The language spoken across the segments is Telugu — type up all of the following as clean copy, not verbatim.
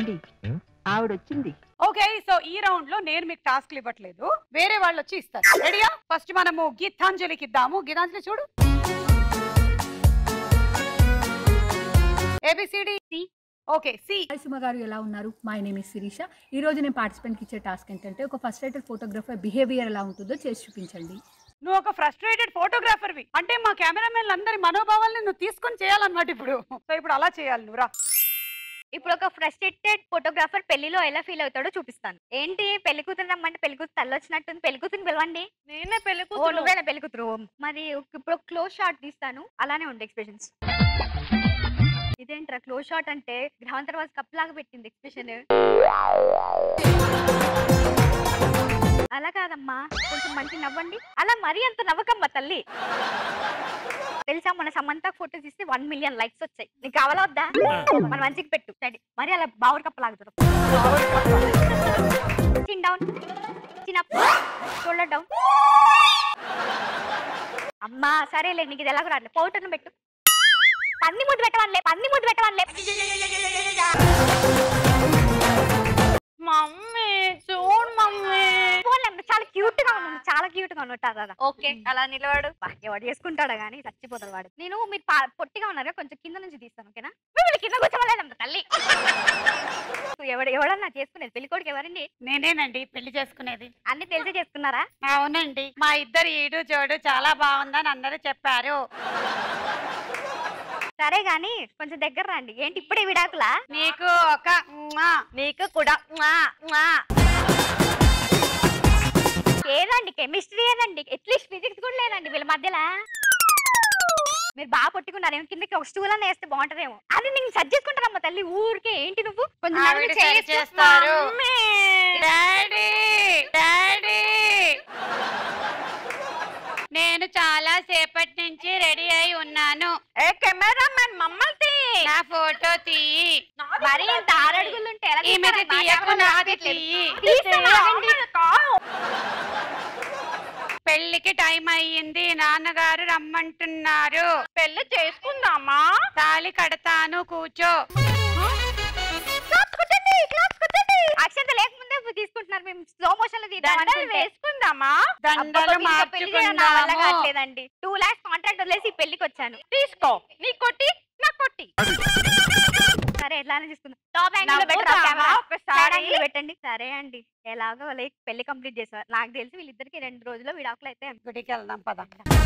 ఏమండి ఆవిడొచ్చింది. ఓకే, సో ఈ రౌండ్ లో నేను మీకు టాస్క్లు ఇవ్వట్లేదు, వేరే వాళ్ళు వచ్చి ఇస్తారు. రెడీయా? ఫస్ట్ మనము గీతాంజలికి ఇద్దాము. గీతాంజలి చూడు. ఏబిసిడి. Okay, C. సుమ గారు ఎలా ఉన్నారు? My name is Shirisha. ఈ రోజు నేను పార్టిసిపెంట్కి ఇచ్చే టాస్క్ ఏంటంటే ఒక ఫస్ట్ రైటర్ ఫోటోగ్రాఫర్ బిహేవియర్ ఎలా ఉంటుందో చేసి చూపించండి. నువ్వు ఒక ఫ్రస్ట్రేటెడ్ ఫోటోగ్రాఫర్వి అంటే మా కెమెరామెన్ అందరి మనోభావాలను నువ్వు తీసుకొని చేయాలన్నమాట ఇప్పుడు. సో ఇప్పుడు అలా చేయాలి నువ్వు. రా. ఇప్పుడు ఒక ఫ్రస్ట్రేటెడ్ ఫోటోగ్రాఫర్ పెళ్లిలో ఎలా ఫీల్ అవుతాడో చూపిస్తాను. ఏంటి పెళ్లి కూతురు రమ్మంటే పెళ్లి కూతురు తల్లి వచ్చినట్టుంది, పెళ్లి కూతురు పిలవండి. నేనే పెళ్లి ఓ కూతురు. నువ్వేనా పెళ్లి కూతురు? మరి ఇప్పుడు క్లోజ్ షాట్ తీస్తాను, అలానే ఉండే ఎక్స్ప్రెషన్స్. ఇదేంట్రా క్లోజ్ షాట్ అంటే గ్రహం తర్వాత కప్ లాగా పెట్టింది ఎక్స్ప్రెషన్. అలా కాదమ్మా, కొంచెం మంచి నవ్వండి. అలా మరీ అంత నవ్వకమ్మా తల్లి. తెలుసా మన సమంత ఫోటోస్ ఇస్తే 1 మిలియన్ లైక్స్ వచ్చాయి. నీకు కావాలా వద్దా? మన మంచికి పెట్టు. సరే మరి అలా బావర్ కప్ప లాగుతారు. చిన్ డౌన్, చిన్ అప్, షోల్డర్ డౌన్. అమ్మా సరేలే, నీకు ఇది ఎలాగో రాట్లే. పౌడర్ను పెట్టు. పన్ని ముద్దు పెట్టవాలే, పన్ని ముద్దు పెట్టవాలే. మమ్మీ చూడు మమ్మీ. చాలా క్యూట్ గా ఉన్నాను, చాలా క్యూట్ గా ఉన్నట్టు. ఓకే అలా నిలబడు. ఎవడు చేసుకుంటాడా గానీ చచ్చిపోతాడు వాడు. నేను మీరు పొట్టిగా ఉన్నారు, కొంచెం కింద నుంచి తీస్తాను. ఓకేనా? మిమ్మల్ని కింద కూర్చోలేదమ్మ తల్లి. ఎవడన్నా చేసుకునేది పెళ్లి కొడుకు ఎవరండి? నేనేనండి పెళ్లి చేసుకునేది. అన్ని తెలిసి చేసుకున్నారా? అవునండి, మా ఇద్దరు ఈడు జోడు చాలా బాగుందని అందరూ చెప్పారు. సరే గాని కొంచెం దగ్గర రండి. ఏంటి ఇప్పుడే విడాకులా? నీకు ఒక నీకు కూడా ఏదండి, కెమిస్ట్రీ ఏదండి, అట్లీస్ట్ ఫిజిక్స్ కూడా లేదండి వీళ్ళ మధ్యలో. మీరు బాగా పట్టుకున్నారు, ఏమో కిందకి ఒక స్టూల్ అన్న వేస్తే బాగుంటదేమో. అది నేను సర్చ్ చేసుకుంటానమ్మా తల్లి. ఊరికే ఏంటి నువ్వు కొంచెం చేస్తారు. డాడీ డాడీ, నేను చాలా సేపటి నుంచి రెడీ అయి ఉన్నాను. ఏ కెమెరామెన్ మమ్మల్ని నా ఫోటో తీయి. మరి ఇంత 6 అడుగులు ఉంటే ఎలా ఈ మీద తీయకు, నాది తీయి. పెళ్లికి టైం అయ్యింది, నాన్నగారు రమ్మంటున్నారు. పెళ్లి చేసుకుందామా? తాళి కడతాను, కూర్చో. అక్షంత లేకముందే తీసుకుంటున్నారు. మేము స్లో మోషన్ లో వేసుకుందామా? దండలు మార్చుకుందాము. కావట్లేదండి. 2 lakhs కాంట్రాక్ట్ వదిలేసి పెళ్లికి వచ్చాను. తీసుకో, నీ కొట్టి నా కొట్టి. సరే ఎట్లానే తీసుకుందాం. టాప్ యాంగిల్ లో పెట్టండి. సరే అండి, ఎలాగో లైక్ పెళ్లి కంప్లీట్ చేసారు. నాకు తెలిసి వీళ్ళిద్దరికి 2 రోజుల్లో విడాకులు అయితే. గుడికి వెళ్దాం పద.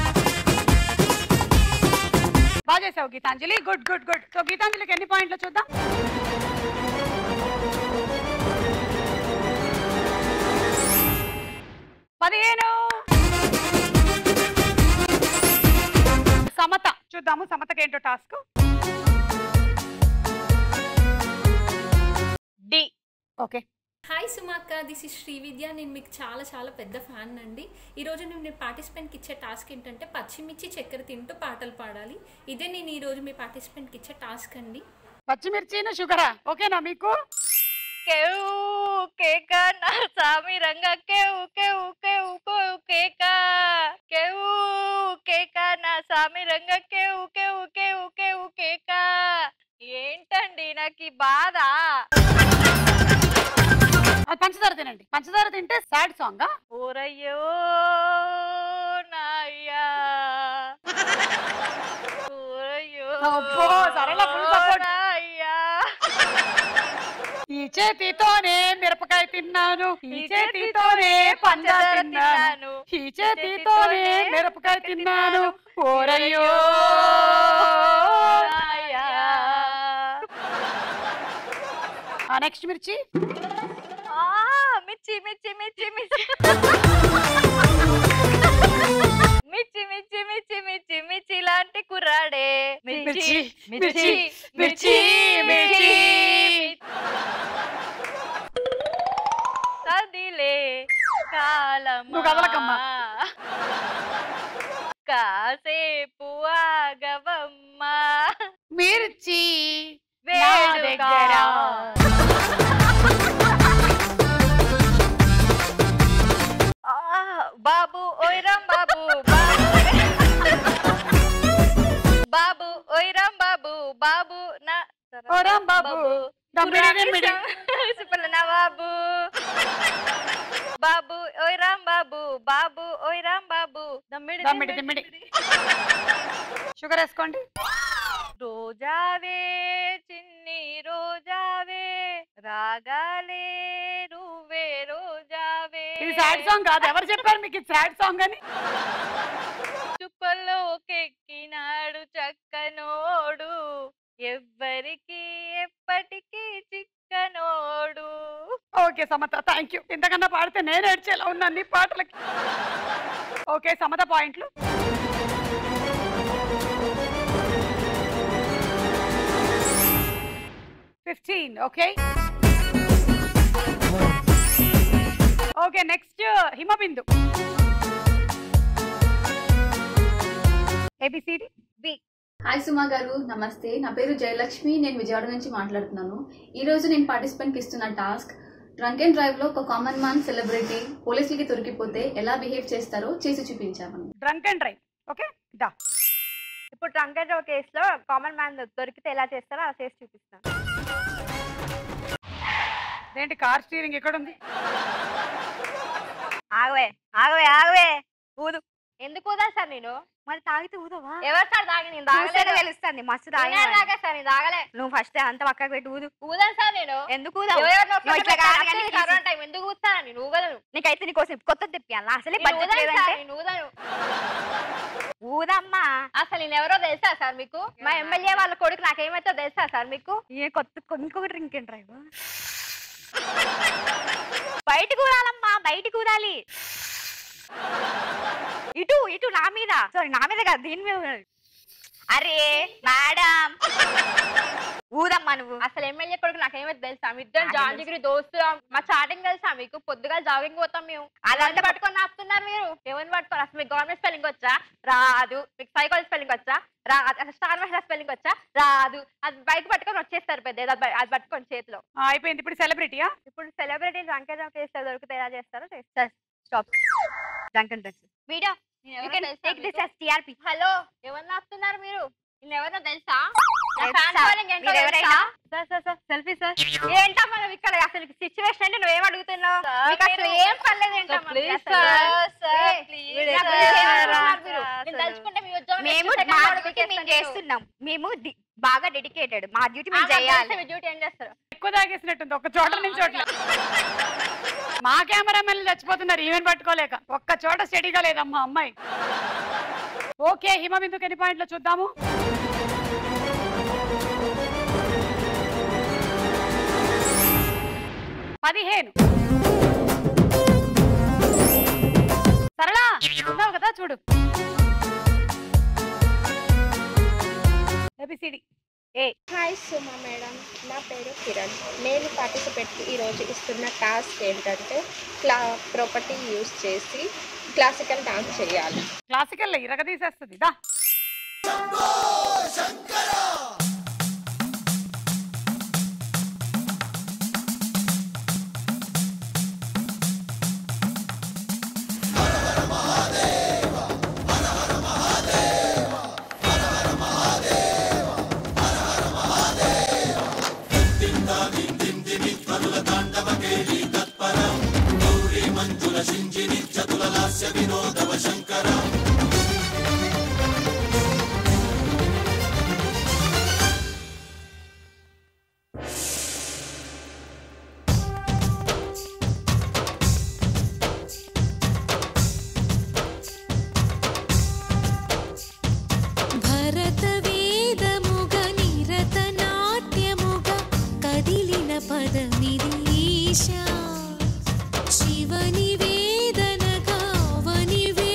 బాగా చేసావు Geetanjali, good good good. So గీతాంజలికి ఎన్ని పాయింట్లు చూద్దాం? 15. సమత చూద్దాము, సమతకి ఏంటో టాస్క్. డి. ఓకే. హాయ్ సుమాక్క, దిస్ ఇస్ శ్రీవిద్య. నేను మీకు చాలా చాలా పెద్ద ఫ్యాన్ అండి. ఈరోజు నేను పార్టిసిపెంట్కి ఇచ్చే టాస్క్ ఏంటంటే పచ్చిమిర్చి చక్కెర తింటూ పాటలు పాడాలి. ఇదే నేను ఈరోజు మీ పార్టిసిపెంట్కి ఇచ్చే టాస్క్ అండి. పచ్చిమిర్చిను షుగరా? ఓకేనా మీకు? కేవు కేక నా సామి రంగ కేవు కేవు కేవు కేవు కేక కేవు కేక నా సామి రంగ కేవు కేవు కేవు కేవు కేక. ఏంటండి నాకు ఈ బాధ? అది పంచదార తినండి. పంచదార తింటే సాడ్ సాంగ్. ఊరయ్యో నాయ్యా, ఊరయ్యో సరళ ఫుల్ సపోర్ట్. ఈ చేతితోనే మిరపకాయ తిన్నాను, ఈ చేతితోనే పంచదార తిన్నాను, ఈ చేతితోనే మిరపకాయ తిన్నాను, ఓరయ్యో. నెక్స్ట్ మిర్చి. మిర్చి మిర్చి మిర్చి మిర్చి మిర్చి మిర్చి మిర్చి మిర్చి మిర్చి లాంటి కుర్రాడే. మిర్చి మిర్చి మిర్చి మిర్చి కదిలే కాలమా, నువ్వు కదలకమ్మా. కాసేపు ఆగవమ్మా, మిర్చి వేడుగర. బాబు ఓయ్రాం బాబు, బాబు ఓయ్రాం బాబు, బాబు నా ఓరాం బాబు సుపలనా బాబు బాబు ఓయ్ రామ్ బాబు బాబు ఓయ్ రామ్ బాబు దమ్మిడి షుగర్ వేసుకోండి. రోజావే చిన్ని రోజావే రాగాలే నువ్వే రోజావే. ఇది సాడ్ సాంగ్ కాదు. ఎవరు చెప్పారు మీకు ఇది సాడ్ సాంగ్ అని? చుక్కల్లో కెక్కినాడు చక్కనోడు ఎవ్వరికి ఎప్పటికీ చిక్కనోడు. Okay Samatha, thank you. ఇంతకన్నా పాడితే నేను ఏడ్చేలా ఉన్నాను నీ పాటలకి. ఓకే సమత పాయింట్లు. Okay okay next Himabindu. ABCD. B. Hi Suma గారు, నమస్తే. నా పేరు జయలక్ష్మి, నేను విజయవాడ నుంచి మాట్లాడుతున్నాను. ఈ రోజు నేను పార్టిసిపెంట్కి ఇస్తున్న టాస్క్ డ్రంక్ అండ్ డ్రైవ్ లో ఒక కామన్ మ్యాన్ సెలబ్రిటీ పోలీసులకి దొరికిపోతే ఎలా బిహేవ్ చేస్తారో చేసి చూపించామని. Drunk and drive. ఓకే దా. ఇప్పుడు డ్రంక్ అండ్ డ్రైవ్ కేసులో కామన్ మ్యాన్ దొరికితే ఎలా చేస్తారో అలా చేసి చూపిస్తాను. ఏంటి కార్ స్టీరింగ్ ఎక్కడ ఉంది? ఆగవే ఆగవే ఆగవే ఊదు. ఎందుకు ఊదా సార్ నేను? మరి తాగితే ఊదవా? ఎవరు సార్ తాగి? నేను తాగలేదు. తెలుస్తుంది మస్తు తాగా సార్. నేను తాగలే. నువ్వు ఫస్ట్ అంత పక్కకు పెట్టి ఊదు. ఊదాను సార్ నేను. ఎందుకు ఊదావు? ఎందుకు ఊదుతాను నేను? ఊగలను. నీకైతే నీకోసం కొత్త తెప్పియాలా? అసలే ఊదను. ఊదమ్మా. అసలు నేను ఎవరో తెలుసా సార్ మీకు? మా ఎమ్మెల్యే వాళ్ళ కొడుకు నాకేమైతే తెలుసా సార్ మీకు? ఏ కొత్త ఇంకొకటి డ్రింక్ అండ్ డ్రైవ్. బయటకు ఊదాలమ్మా, బయటకు ఊదాలి. ఇటు ఇటు నా మీద, సారీ నా మీద కాదు, దీని మీద. అరే మేడం ఊదమ్మా నువ్వు. అసలు ఎమ్మెల్యే కొడుకు నాకేమైతే తెలుసా? మీ ఇద్దరు జాన్ డిగ్రీ దోస్తులు. మా చాటింగ్ తెలుసా మీకు? పొద్దుగా జాగింగ్ పోతాం మేము. అదంతా పట్టుకొని నాపుతున్నారు మీరు. ఎవరిని పట్టుకొని? అసలు మీకు గవర్నమెంట్ స్పెల్లింగ్ వచ్చా? రాదు. మీకు సైకాలజీ స్పెల్లింగ్ వచ్చా? రాదు. అసలు స్టార్ మహిళ స్పెల్లింగ్ వచ్చా? రాదు. అది బయట పట్టుకొని వచ్చేస్తారు పెద్ద, అది పట్టుకొని చేతిలో. అయిపోయింది. ఇప్పుడు సెలబ్రిటీయా? ఇప్పుడు celebrity drunk and drive case దొరికితే ఎలా చేస్తారో చేస్తారు. Stop drunk and drive video. Hello, ఎవరిని ఆపుతున్నారు మీరు? ఎవరో తెలుసా? Selfie sir. ఏంటా మనం ఇక్కడ అసలు సిచ్యువేషన్ అంటే నువ్వేం అడుగుతున్నావు? ఏం పర్లేదు. మేము చేస్తున్నాం. మేము బాగా డెడికేటెడ్. మా డ్యూటీ మేము చేయాలి. డ్యూటీ ఏం చేస్తారు? ఎక్కువ తాగేసినట్టుంది. ఒక చోట నుంచి చోట్ల మా కెమెరామెన్ చచ్చిపోతున్నారు ఈవెన్ పట్టుకోలేక. ఒక్క చోట స్టడీగా లేదమ్మా అమ్మాయి. ఓకే హిమబిందుకి ఎన్ని పాయింట్లు చూద్దాము. 15. సరళ ఉన్నావు కదా చూడు. ABCD. A. Hi Suma madam, నా పేరు కిరణ్. నేను పార్టిసిపేట్కి ఈరోజు ఇస్తున్న టాస్క్ ఏంటంటే ప్రాపర్టీ యూజ్ చేసి క్లాసికల్ డాన్స్ చేయాలి. క్లాసికల్ ఇరగ తీసేస్తుంది దా. శివని వేదనగా వని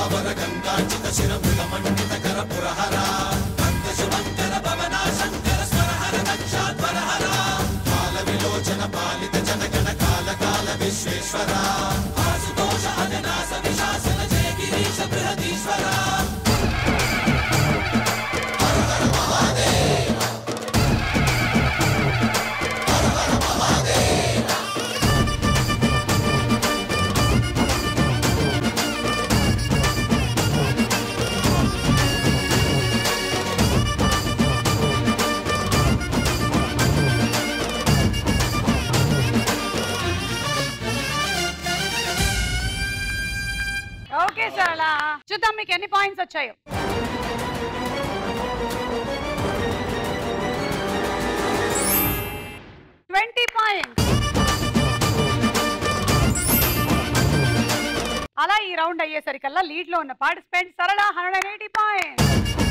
ఓకే సరళ, చూద్దాం మీకు ఎన్ని పాయింట్స్ వచ్చాయో. అలా ఈ రౌండ్ అయ్యేసరికల్లా లీడ్ లో ఉన్న పార్టిసిపెంట్ సరళ 180 పాయింట్స్.